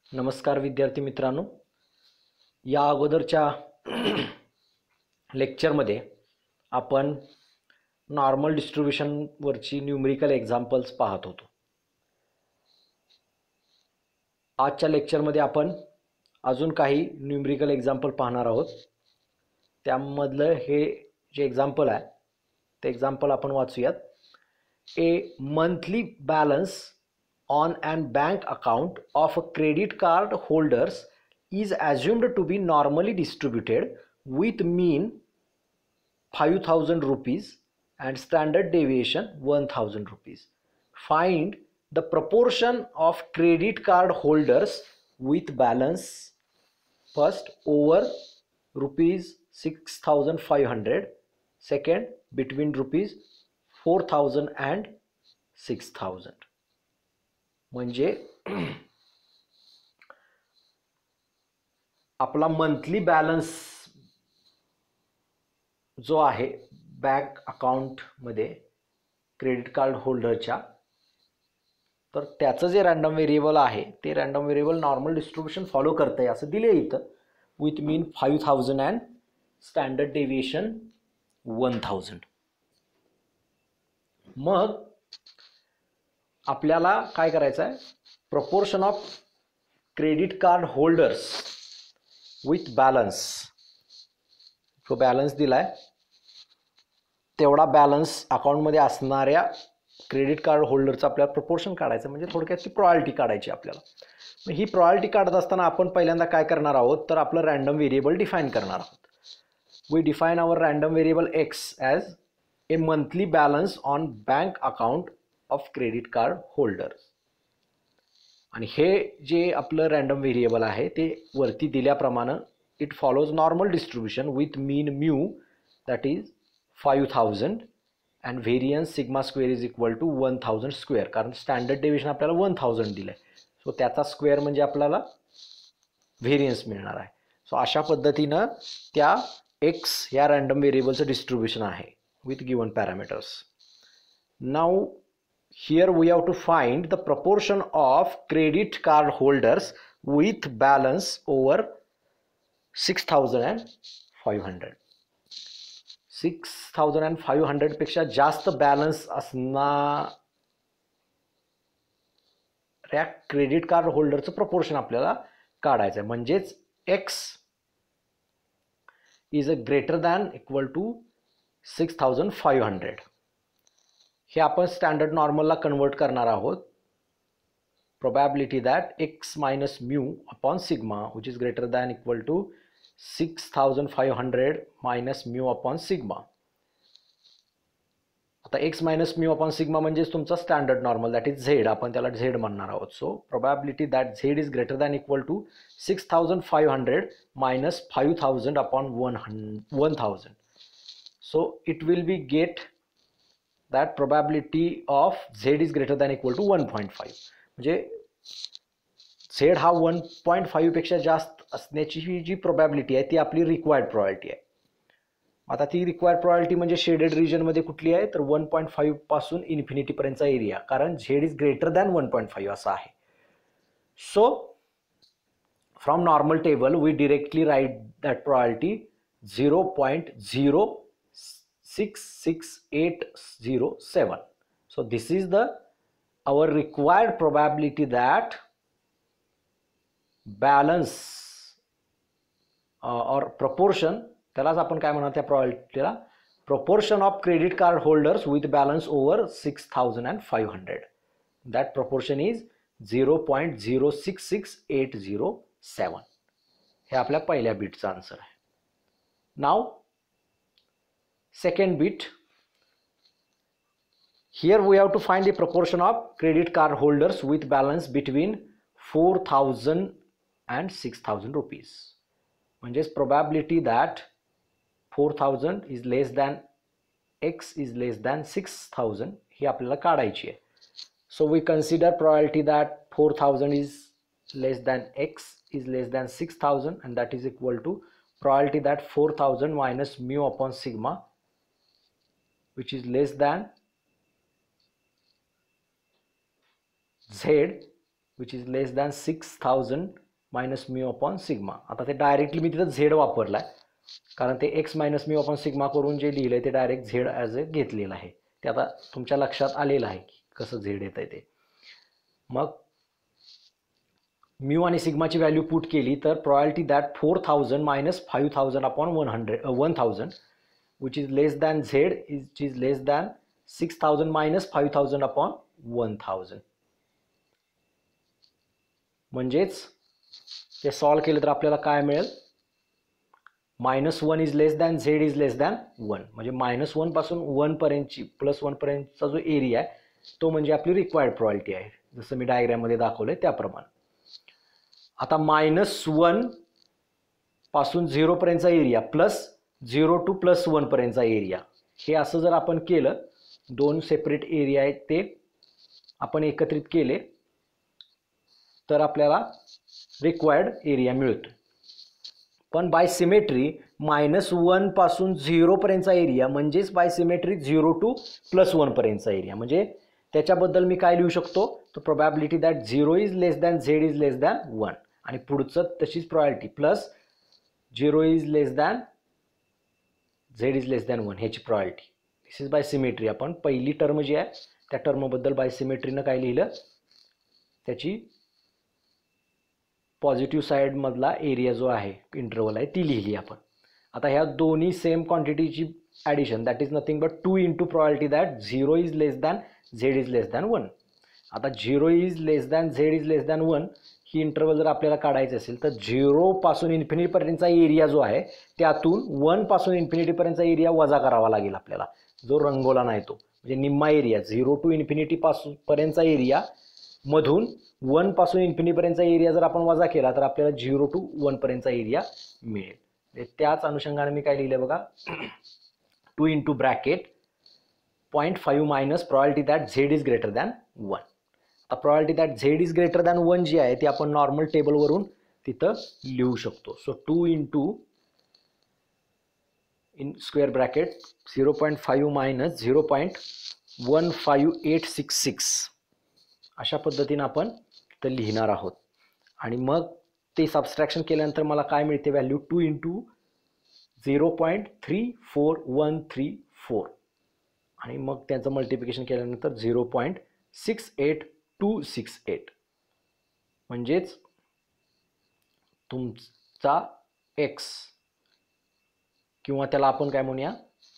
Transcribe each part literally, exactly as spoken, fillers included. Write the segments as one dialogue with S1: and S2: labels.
S1: नमस्कार विद्यार्थी मित्रांनो, या अगोदरच्या लेक्चरमध्ये आपण नॉर्मल डिस्ट्रीब्युशनवरची न्यूमेरिकल एक्झाम्पल्स पाहत होतो. आजच्या लेक्चरमध्ये आपण अजून काही न्यूमेरिकल एक्झाम्पल पाहणार आहोत. त्यामधलं हे जे एक्झाम्पल आहे ते एक्झाम्पल आपण वाचूयात. A monthly balance on an bank account of a credit card holders is assumed to be normally distributed with mean five thousand rupees and standard deviation one thousand rupees. Find the proportion of credit card holders with balance first over rupees six thousand five hundred, second between rupees four thousand and six thousand. म्हणजे आपला monthly balance जो आहे bank अकाउंटमध्ये credit card होल्डरच्या, तर त्याचं जे random variable आहे ते random variable normal distribution follow करतंय असं दिले इथं, with mean five thousand and standard deviation one thousand. मग आपल्याला काय करायचं आहे, proportion of credit card holders with balance, जो बॅलन्स दिलाय तेवढा बॅलन्स अकाउंटमध्ये असणाऱ्या क्रेडिट कार्ड होल्डरचं आपल्याला प्रपोर्शन काढायचं, म्हणजे थोडक्यात ती प्रॉयल्टी काढायची आपल्याला. मग ही प्रॉयल्टी काढत असताना आपण पहिल्यांदा काय करणार आहोत, तर आपलं रँडम व्हेरिएबल डिफाईन करणार आहोत. We define our random variable X as a monthly balance on bank account of credit card holders. आणि हे जे आपलं रँडम व्हेरिएबल आहे ते वरती दिल्याप्रमाणे it follows normal distribution with mean mu that is five thousand and variance sigma square is equal to one thousand square, कारण standard deviation आपल्याला वन थाउजंड दिलं आहे, सो त्याचा स्क्वेअर म्हणजे आपल्याला व्हेरियन्स मिळणार आहे. सो अशा पद्धतीनं त्या एक्स या रँडम व्हेरिएबलचं डिस्ट्रीब्युशन आहे with given parameters. Now here we have to find the proportion of credit card holders with balance over six thousand five hundred. six thousand five hundred पेक्षा जास्त बॅलन्स असणाऱ्या credit card होल्डरचं proportion आपल्याला काढायचं आहे. म्हणजेच X is a greater than equal to six thousand five hundred. हे आपण standard नॉर्मलला कन्वर्ट करणार आहोत. Probability that X minus mu upon sigma which is greater than equal to six thousand five hundred minus mu upon sigma. आता X minus mu upon sigma म्हणजेच तुमचा standard normal that is Z, आपण त्याला Z म्हणणार आहोत. So probability that Z is greater than equal to six thousand five hundred minus five thousand upon one hun one thousand. So it will be get that probability of z is greater than equal to one point five. म्हणजे z हा one point five पेक्षा जास्त असण्याची ही जी probability आहे ती आपली required probability आहे. आता ती रिक्वायर्ड प्रोबॅबिलिटी म्हणजे शेडेड रिजनमध्ये कुठली आहे, तर वन पॉईंट फाईव्ह पासून इन्फिनिटीपर्यंतचा एरिया, कारण z is greater than one point five असा आहे. So from normal table we directly write that probability zero point zero six six eight zero seven. So this is the our required probability that balance uh, or proportion, त्यालाच आपण काय म्हणणार त्या प्रोबॅबिलिटीला, proportion of credit card holders with balance over six thousand five hundred. That proportion is zero point zero six six eight zero seven. हे आपल्या पहिल्या बीटचा answer आहे. Now second bit, here we have to find the proportion of credit card holders with balance between four thousand and six thousand rupees. म्हणजेच probability that four thousand is less than x is less than six thousand ही आपल्याला काढायची आहे. So we consider probability that four thousand is less than x is less than six thousand, and that is equal to probability that four thousand minus mu upon sigma which is less than z which is less than six thousand minus mu upon sigma. आता ते directly मी तिथं Z वापरला आहे, कारण ते X minus mu upon sigma करून जे लिहिलं आहे ते डायरेक्ट झेड ॲज अ घेतलेलं आहे. ते आता तुमच्या लक्षात आलेलं आहे की कसं झेड येत आहे ते. मग म्यू आणि सिग्माची व्हॅल्यू पुट केली तर probability that four thousand minus five thousand upon one hundred one thousand which is less than Z is is less than six thousand minus five thousand upon one thousand. म्हणजेच ते solve केलं तर आपल्याला काय मिळेल, minus one is less than Z is less than one. म्हणजे minus one पासून one पर्यंतची प्लस वन पर्यंतचा जो एरिया आहे तो म्हणजे आपली रिक्वायर्ड प्रॉबिलिटी आहे, जसं मी डायग्राममध्ये दाखवलंय त्याप्रमाणे. आता मायनस वन पासून झिरो पर्यंतचा area plus zero to plus one पर्यंतचा एरिया, हे असं जर आपण केलं, दोन सेपरेट एरिया आहेत ते आपण एकत्रित केले तर आपल्याला रिक्वायर्ड एरिया मिळतो. पण बाय सिमेट्री मायनस वन पासून झिरो पर्यंतचा एरिया म्हणजेच by symmetry zero to plus one पर्यंतचा एरिया. म्हणजे त्याच्याबद्दल मी काय लिहू शकतो, तर probability that zero is less than Z is less than one, आणि पुढचं तशीच probability plus zero is less than Z is less than one ह्याची probability. This is by symmetry. आपण पहिली टर्म जी आहे त्या टर्मबद्दल बाय सिमेट्रीनं काय लिहिलं, त्याची पॉझिटिव्ह साईडमधला एरिया जो आहे इंटरवल आहे ती लिहिली आपण. आता ह्या दोन्ही सेम क्वांटिटीची addition that is nothing but two into probability that zero is less than Z is less than one. आता zero is less than Z is less than one ही इंटरवल जर आपल्याला काढायचं असेल तर झिरोपासून इन्फिनिटीपर्यंतचा एरिया जो आहे त्यातून वनपासून इन्फिनिटीपर्यंतचा एरिया वजा करावा लागेल आपल्याला, जो रंगवला नाही तो. म्हणजे निम्मा एरिया झिरो टू इन्फिनिटीपासून पर्यंतचा एरिया मधून वन पासून इन्फिनिटीपर्यंतचा एरिया जर आपण वजा केला तर आपल्याला झिरो टू वन पर्यंतचा एरिया मिळेल. त्याच अनुषंगाने मी काय लिहिलं बघा, two into bracket point five minus probability that Z is greater than one. आता probability that Z is greater than one जी आहे ती आपण नॉर्मल टेबलवरून तिथं लिहू शकतो. So two into in square bracket zero point five minus zero point one five eight six six अशा पद्धतीनं आपण तर लिहिणार आहोत. आणि मग ते सबस्ट्रॅक्शन केल्यानंतर मला काय मिळते value, two into zero point three four one three four, आणि मग त्याचं मल्टिप्लिकेशन केल्यानंतर zero point six eight two six eight. म्हणजेच तुमचा एक्स, किंवा त्याला आपण काय म्हणूया,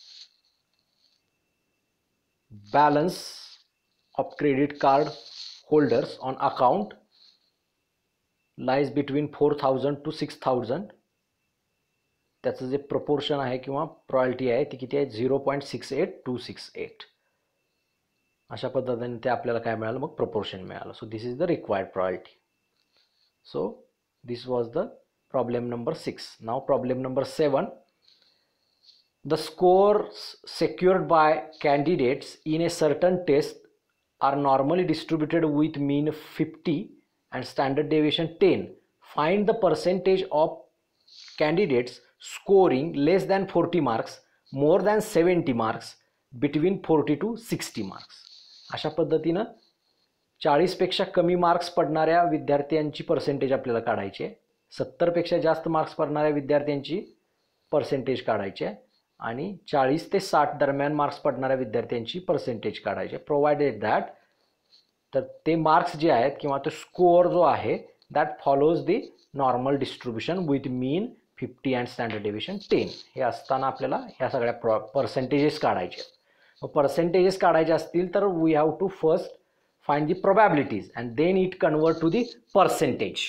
S1: balance of credit card holders on account lies between four thousand to six thousand. त्याचं जे प्रपोर्शन आहे किंवा प्रॉबिलिटी आहे ती किती आहे, zero point six eight two six eight. अशा पद्धतीने ते आपल्याला काय मिळालं, मग प्रपोर्शन मिळालं. So this is the required probability. So this was the problem number six. Now problem number seven. The scores secured by candidates in a certain test are normally distributed with mean fifty and standard deviation ten. Find the percentage of candidates scoring less than forty marks, more than seventy marks, between forty to sixty marks. अशा पद्धतीनं चाळीस पेक्षा कमी marks पडणाऱ्या विद्यार्थ्यांची percentage आपल्याला काढायची आहे, सत्तर पेक्षा जास्त मार्क्स पडणाऱ्या विद्यार्थ्यांची पर्सेंटेज काढायची आहे, आणि चाळीस ते साठ दरम्यान मार्क्स पडणाऱ्या विद्यार्थ्यांची पर्सेंटेज काढायचे. प्रोव्हाइडेड दॅट, तर ते मार्क्स जे आहेत किंवा तो स्कोअर जो आहे that follows the normal distribution with mean fifty and standard deviation ten. हे असताना आपल्याला ह्या सगळ्या प्र पर्सेंटेजेस काढायचे आहेत. मग पर्सेंटेजेस काढायचे असतील तर we have to first find the probabilities and then it convert to the percentage.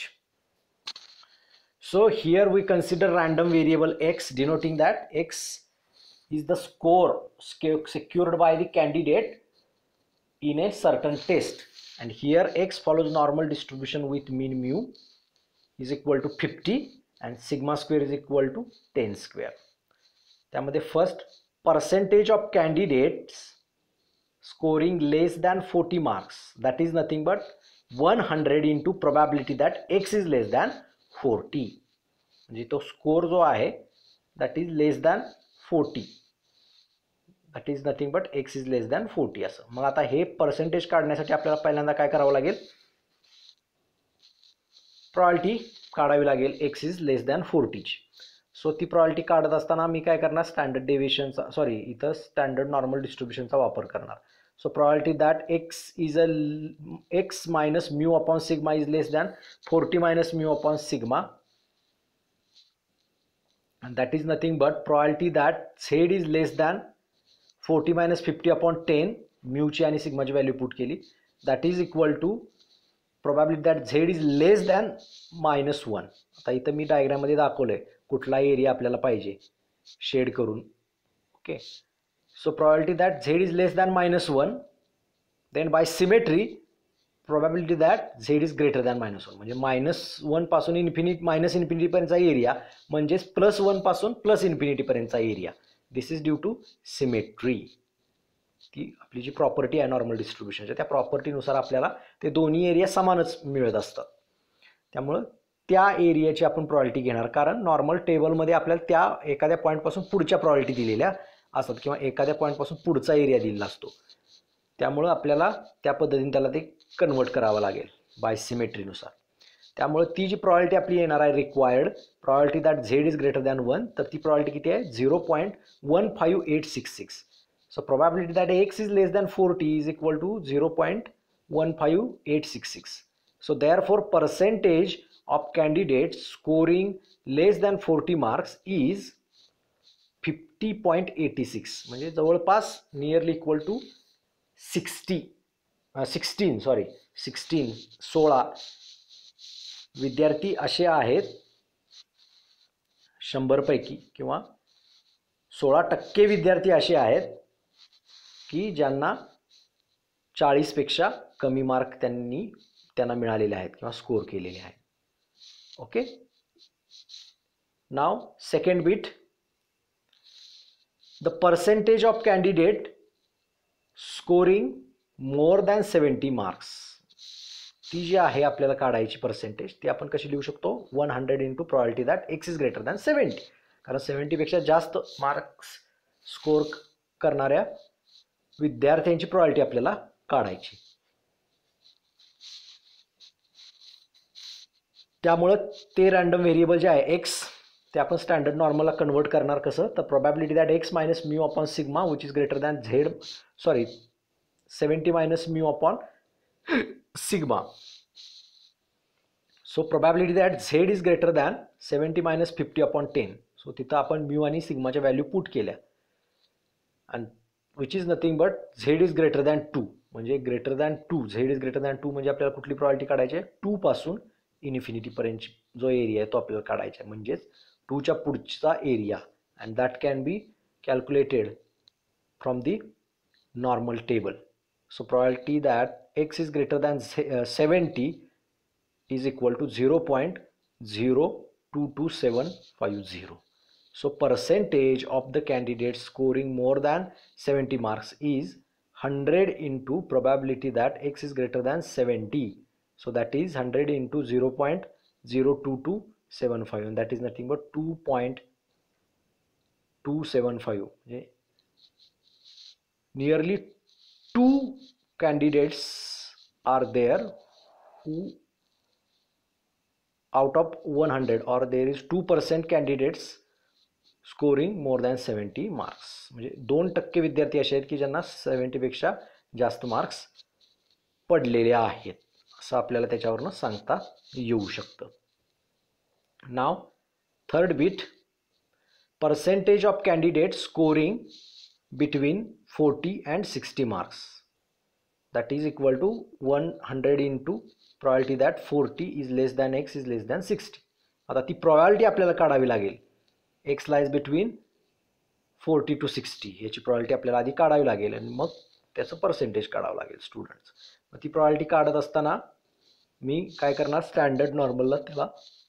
S1: So here we consider random variable x, denoting that x is the score secured by the candidate in a certain test, and here x follows normal distribution with mean mu is equal to fifty and sigma square is equal to ten square. त्यामध्ये first percentage of candidates scoring less than forty marks, that is nothing but one hundred into probability that x is less than forty. म्हणजे तो score जो आहे that is less than forty, that is nothing but X is less than forty असं. मग आता हे percentage काढण्यासाठी आपल्याला पहिल्यांदा काय करावं लागेल, प्रॉबिलिटी काढावी लागेल एक्स इज लेस दॅन फोर्टीची. सो ती प्रॉबिलिटी काढत असताना मी काय करणार, स्टँडर्ड डेव्हिएशनचा सॉरी इथं स्टँडर्ड नॉर्मल डिस्ट्रीब्युशनचा वापर करणार. So probability that X is a X minus mu upon sigma is less than forty minus mu upon sigma, and that is nothing but probability that z is less than forty minus fifty upon ten, mu ची आणि सिग्माची value put केली, that is equal to probability that z is less than minus one. आता इथं मी diagram मध्ये दाखवलंय कुठला area आपल्याला पाहिजे शेड करून. Okay, so probability that z is less than minus one, then by symmetry probability that z is greater than minus one, म्हणजे minus one पासून इन्फिनिटी मायनस इन्फिनिटी पर्यंतचा एरिया म्हणजेच प्लस वन पासून plus infinity पर्यंतचा area. This is due to symmetry. ती आपली जी property आहे normal डिस्ट्रीब्युशनच्या त्या प्रॉपर्टीनुसार आपल्याला ते दोन्ही एरिया समानच मिळत असतात. त्यामुळं त्या एरियाची आपण प्रॉबिलिटी घेणार, कारण नॉर्मल टेबलमध्ये आपल्याला त्या एखाद्या पॉईंटपासून पुढच्या प्रॉबिलिटी दिलेल्या असतात किंवा एखाद्या पॉईंटपासून पुढचा एरिया दिलेला असतो. त्यामुळं आपल्याला त्या पद्धतीने त्याला ते कन्वर्ट करावं लागेल बाय सिमेट्रीनुसार. त्यामुळे ती जी प्रॉबिलिटी आपली येणार आहे required probability that Z is greater than one, तर ती प्रॉबिलिटी किती आहे zero point one five eight six six. So probability that X is less than forty is equal to zero point one five eight six six. So therefore percentage of candidate scoring less than forty marks is fifty point eighty six, म्हणजे जवळपास nearly equal to sixty sixteen sorry sixteen सोळा विद्यार्थी असे आहेत शंभरपैकी किंवा सोळा टक्के विद्यार्थी असे आहेत की ज्यांना चाळीसपेक्षा कमी मार्क त्यांनी त्यांना मिळालेले आहेत किंवा स्कोर केलेले आहेत. Okay, now second bit, the percentage of candidate scoring more than seventy marks. ती जी आहे आपल्याला काढायची पर्सेंटेज ती आपण कशी लिहू शकतो, one hundred into probability that X is greater than seventy, कारण सेवन्टीपेक्षा जास्त मार्क्स स्कोर करणाऱ्या विद्यार्थ्यांची प्रॉबिलिटी आपल्याला काढायची. त्यामुळं ते रँडम व्हेरिएबल जे आहे एक्स ते आपण स्टँडर्ड नॉर्मलला कन्वर्ट करणार कसं, तर probability that X minus mu upon sigma which is greater than Z sorry seventy minus mu upon sigma. So probability that Z is greater than seventy minus fifty upon ten. So तिथं आपण mu आणि सिग्माच्या value put केल्या आणि which is nothing but Z is greater than two, म्हणजे greater than two Z is greater than two म्हणजे आपल्याला कुठली प्रॉबिलिटी काढायची आहे, टू पासून इन्फिनिटीपर्यंत जो एरिया आहे तो आपल्याला काढायचा आहे, म्हणजेच टूच्या पुढचा area, and that can be calculated from the normal table. So probability that x is greater than seventy is equal to zero point zero two two seven five zero. So percentage of the candidates scoring more than seventy marks is one hundred into probability that x is greater than seventy. So that is one hundred into zero point zero two two seven five, and that is nothing but two point two seven five. Nearly two candidates are there who out of one hundred, or there is two percent candidates scoring more than seventy marks. म्हणजे दोन टक्के विद्यार्थी असे आहेत की ज्यांना seventy पेक्षा जास्त मार्क्स पडलेले आहेत असं आपल्याला त्याच्यावरनं सांगता येऊ शकतं. Now third bit, percentage of candidate scoring between forty and sixty marks, that is equal to one hundred into probability that forty is less than x is less than sixty. आता ती probability आपल्याला काढावी लागेल, x lies between forty to sixty याची probability आपल्याला आधी काढावी लागेल आणि मग त्याचं पर्सेंटेज काढावं लागेल स्टुडंट्स. मग ती probability काढत असताना मी काय करणार, स्टँडर्ड नॉर्मलला त्याला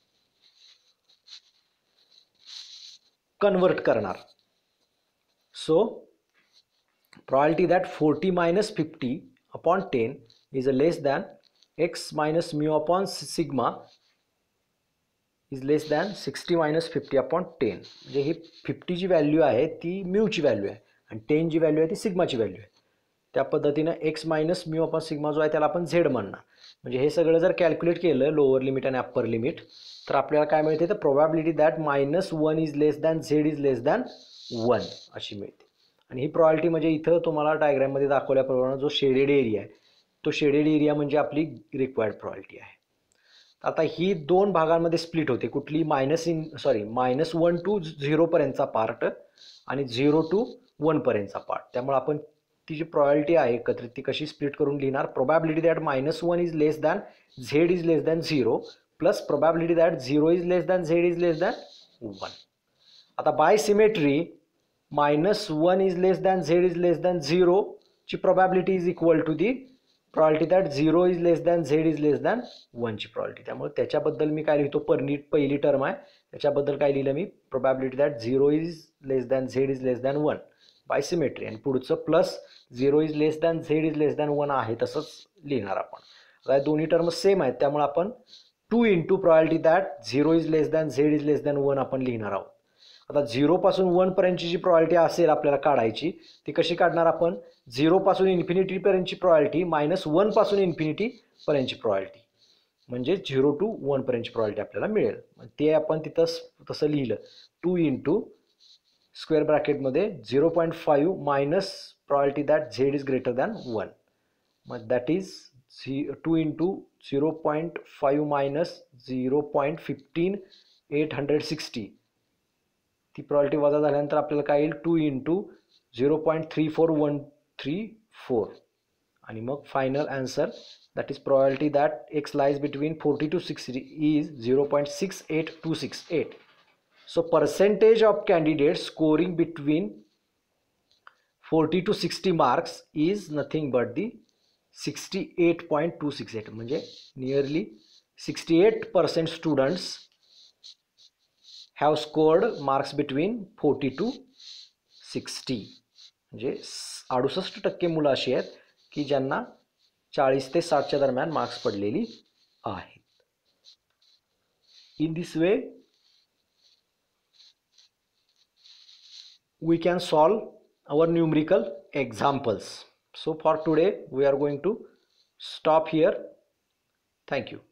S1: कन्वर्ट करणार. So probability that forty minus fifty upon ten is a less than x minus mu upon sigma is less than sixty minus fifty upon ten. म्हणजे ही फिफ्टी जी व्हॅल्यू आहे ती म्यूची व्हॅल्यू आहे आणि टेन जी व्हॅल्यू आहे ती सिग्माची value आहे. त्या पद्धतीनं x minus mu upon sigma जो आहे त्याला आपण झेड म्हणणार. म्हणजे हे सगळं जर कॅल्क्युलेट केलं लोअर लिमिट आणि अप्पर लिमिट तर आपल्याला काय मिळते तर probability that minus one is less than Z is less than one अशी मिळते. आणि ही प्रोबॅबिलिटी म्हणजे इथं तुम्हाला डायग्राममध्ये दाखवल्याप्रमाणे जो शेडेड एरिया आहे तो शेडेड एरिया म्हणजे आपली रिक्वायर्ड प्रोबॅबिलिटी आहे. आता ही दोन भागांमध्ये स्प्लिट होते, कुठली minus in sorry minus one to झिरोपर्यंतचा पार्ट आणि झिरो टू वनपर्यंतचा पार्ट. त्यामुळे आपण ती जी प्रोबॅबिलिटी आहे एकत्रित ती कशी स्प्लिट करून लिहिणार, probability that minus one is less than Z is less than zero plus probability that zero is less than Z is less than one. आता by symmetry minus one is less than Z is less than zero ची probability is equal to the probability that zero is less than Z is less than वनची probability. त्यामुळे त्याच्याबद्दल मी काय लिहितो, परनी पहिली term आहे त्याच्याबद्दल काय लिहिलं मी, probability that zero is less than Z is less than one by symmetry, आणि पुढचं plus zero is less than Z is less than one आहे तसंच लिहिणार आपण. आता दोन्ही टर्म सेम आहेत त्यामुळे आपण two into probability that zero is less than Z is less than one आपण लिहिणार आहोत. आता झिरोपासून वनपर्यंतची जी प्रोबॅबिलिटी असेल आपल्याला काढायची ती कशी काढणार आपण, झिरोपासून इन्फिनिटीपर्यंतची प्रोबॅबिलिटी मायनस वनपासून इन्फिनिटीपर्यंतची प्रोबॅबिलिटी म्हणजे झिरो टू वनपर्यंतची प्रोबॅबिलिटी आपल्याला मिळेल. ते आपण तिथं तसं लिहिलं, टू इंटू स्क्वेअर ब्रॅकेटमध्ये zero point five minus probability that Z is greater than one, मग that is Z two into zero point five minus zero point fifteen eight hundred sixty. ती प्रोबॅबिलिटी वजा झाल्यानंतर आपल्याला काय येईल, two into zero point three four one three four, आणि मग final answer that is probability that X lies between forty to sixty is zero point six eight two six eight. So percentage of candidates scoring between forty to sixty marks is nothing but the sixty-eight point two six eight. म्हणजे nearly sixty-eight percent students have scored marks between forty to sixty. म्हणजे अडुसष्ट टक्के मुलं अशी आहेत की ज्यांना चाळीस ते साठच्या दरम्यान मार्क्स पडलेली आहेत. In this way we can solve our numerical examples. So for today we are going to stop here. Thank you.